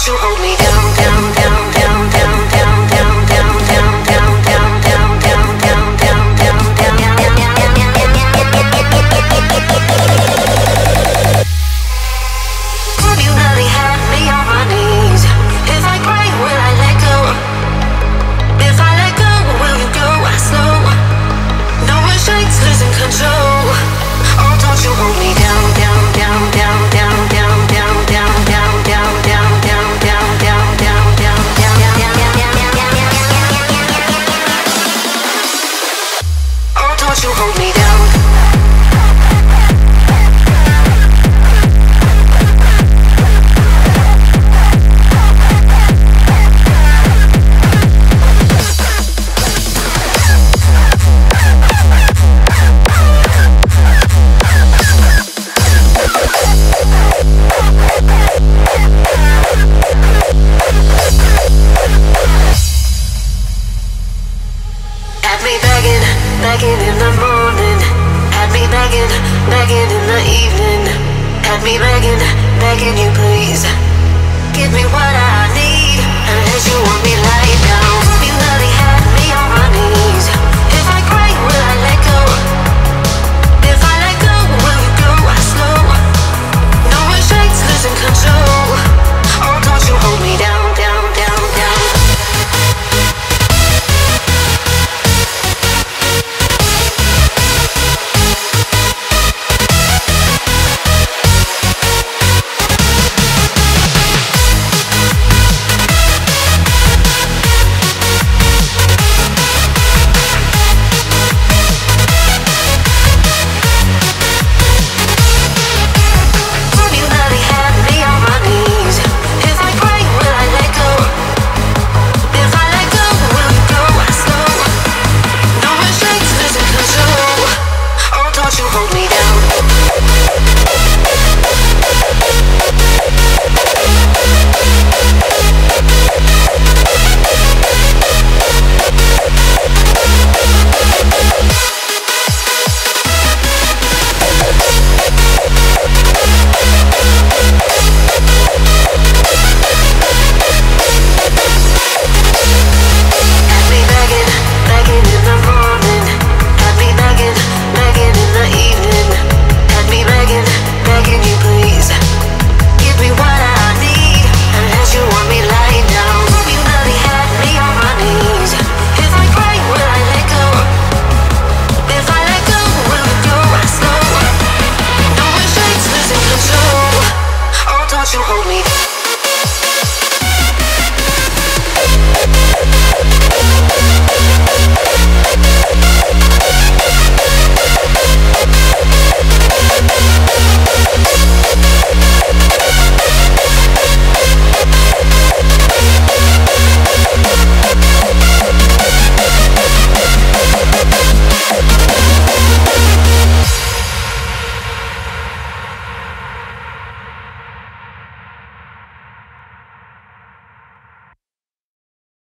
don't you hold me down, down, down, down, down, down, down, down, down, down, down, down, down, down, down, Have you really had me on my knees? If I cry, will I let go? If I let go, will you go slow? No restraints, losing control. Oh, don't you hold me down, down, down, down, down, down, down, down, down, down, down, down, down, down, down, down, oh, don't you hold me down. Begging in the morning, had me begging, begging in the evening, had me begging, begging you please, give me what I need, unless you want me like that.